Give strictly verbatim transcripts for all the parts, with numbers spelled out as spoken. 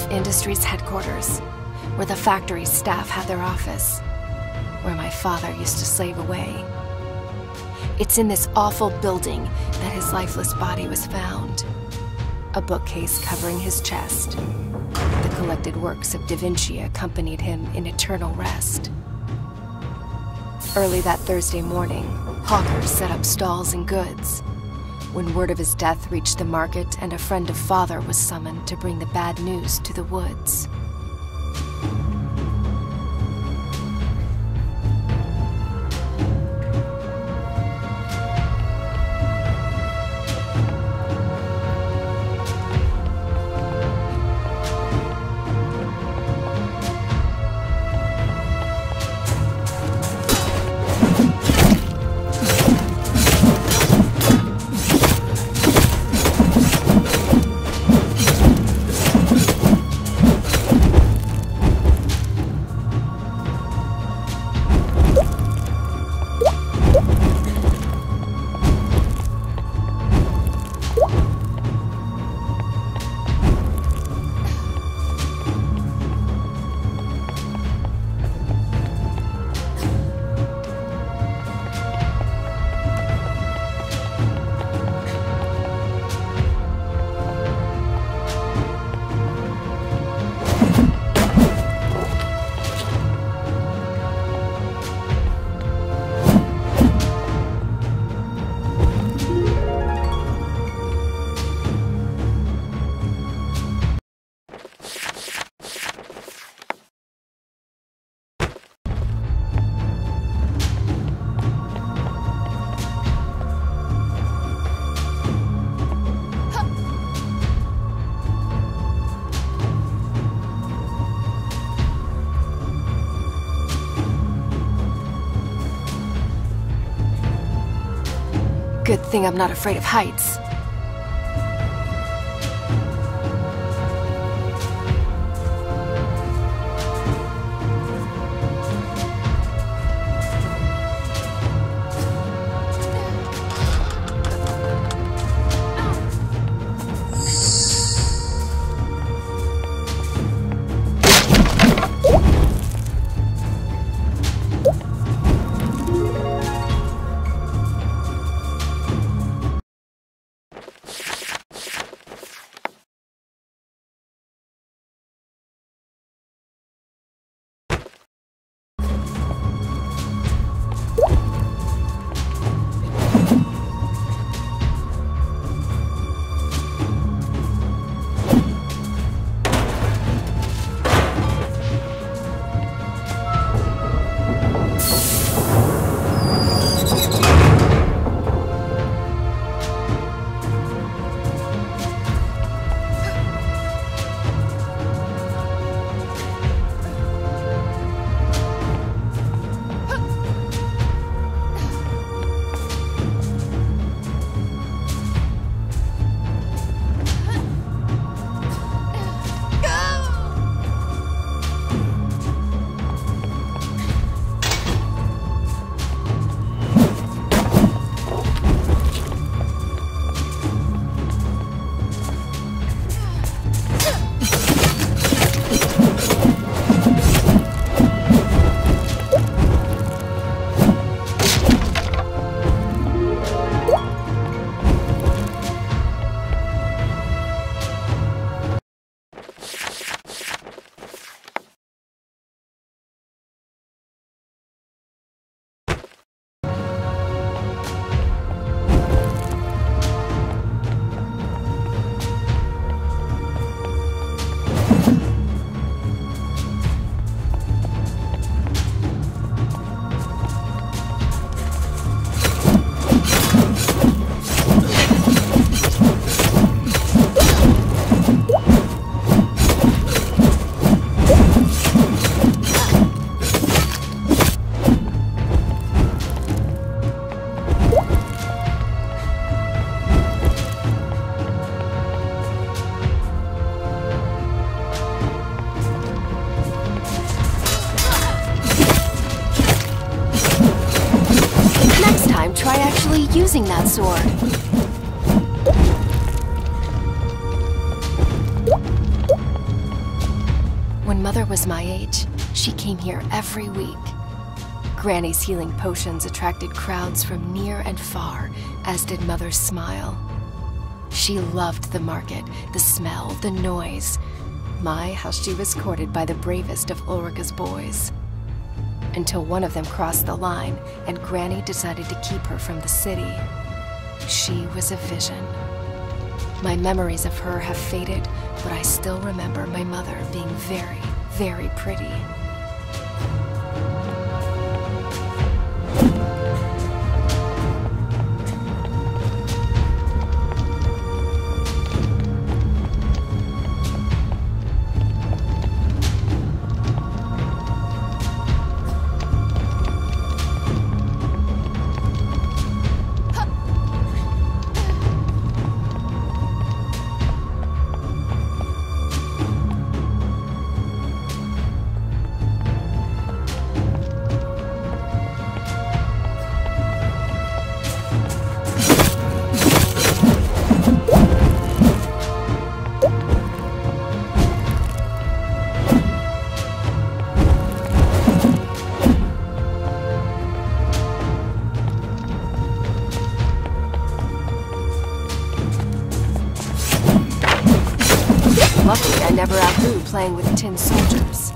Industries headquarters, where the factory staff had their office, where my father used to slave away. It's in this awful building that his lifeless body was found. A bookcase covering his chest. The collected works of Da Vinci accompanied him in eternal rest. Early that Thursday morning, hawkers set up stalls and goods. When word of his death reached the market and a friend of father was summoned to bring the bad news to the woods. Good thing I'm not afraid of heights. Try actually using that sword. When Mother was my age, she came here every week. Granny's healing potions attracted crowds from near and far, as did Mother's smile. She loved the market, the smell, the noise. My, how she was courted by the bravest of Ulrika's boys. Until one of them crossed the line, and Granny decided to keep her from the city. She was a vision. My memories of her have faded, but I still remember my mother being very, very pretty. Luckily, I never outgrew playing with tin soldiers.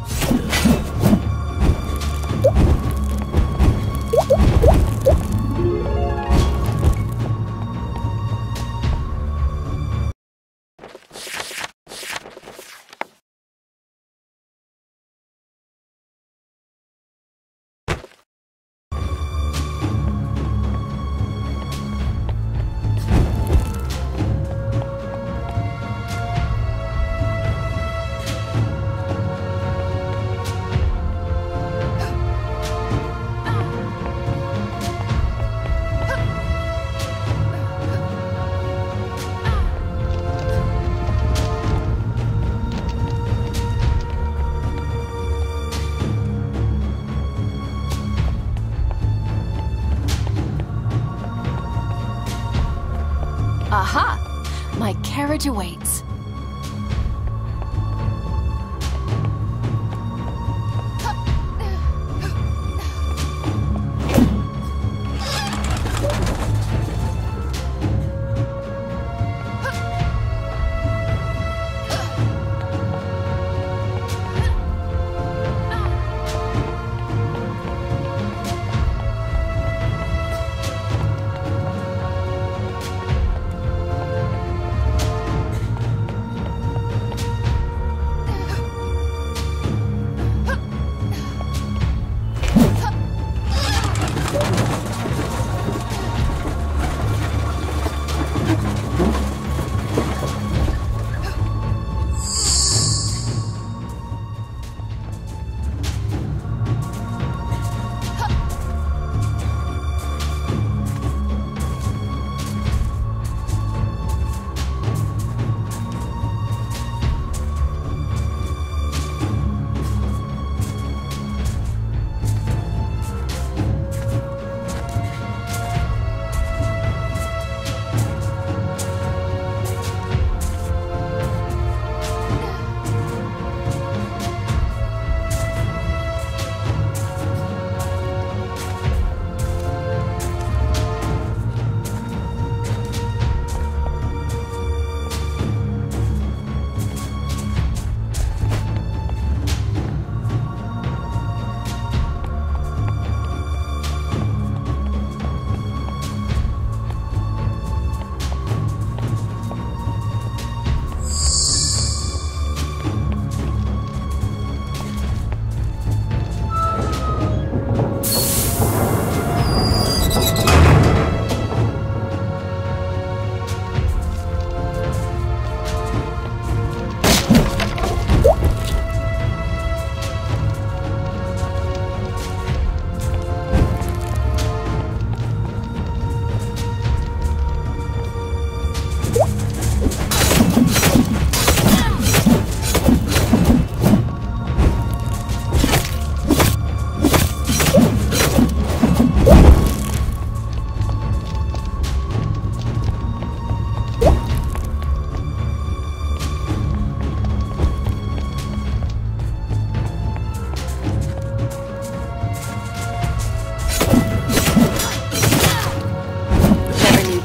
Aha! My carriage awaits.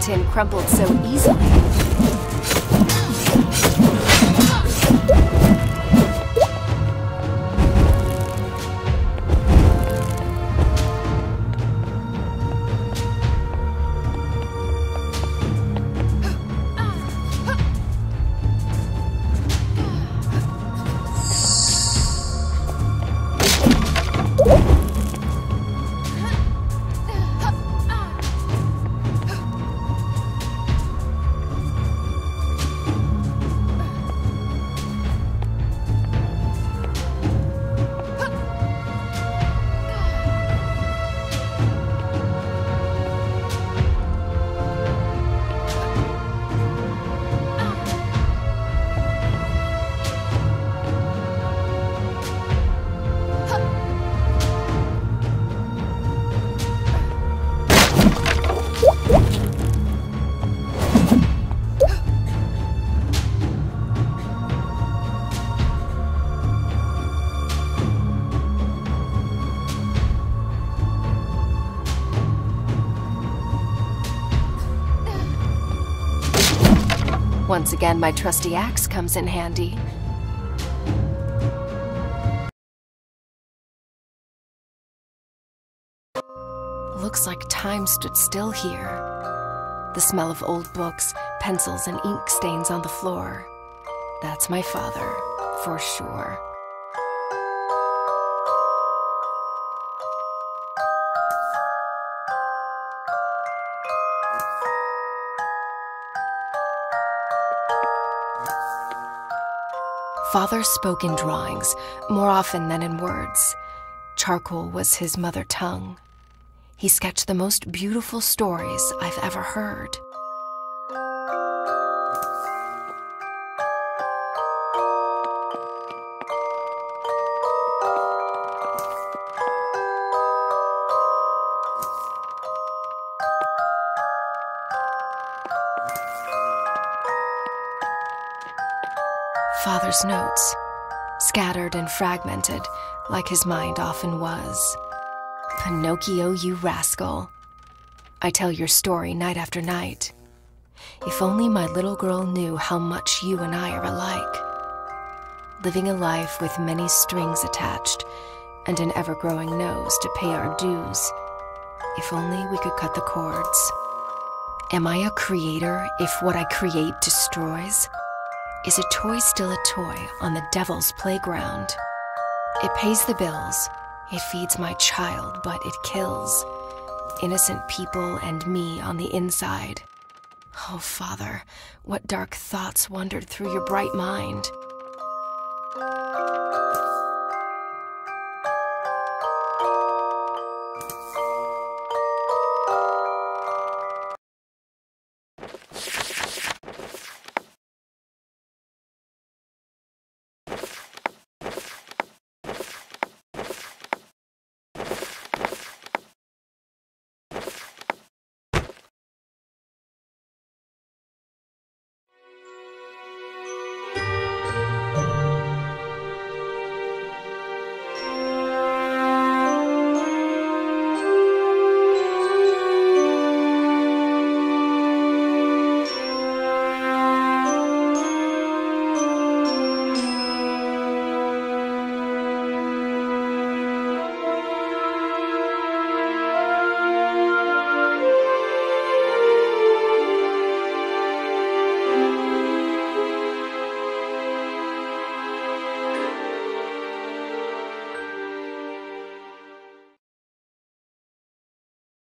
tin crumpled so easily. Once again, my trusty axe comes in handy. Looks like time stood still here. The smell of old books, pencils, and ink stains on the floor. That's my father, for sure. Father spoke in drawings, more often than in words. Charcoal was his mother tongue. He sketched the most beautiful stories I've ever heard. Father's notes, scattered and fragmented, like his mind often was. Pinocchio, you rascal. I tell your story night after night. If only my little girl knew how much you and I are alike. Living a life with many strings attached, and an ever-growing nose to pay our dues. If only we could cut the cords. Am I a creator if what I create destroys? Is a toy still a toy on the devil's playground? It pays the bills, it feeds my child, but it kills innocent people and me on the inside. Oh, Father, what dark thoughts wandered through your bright mind?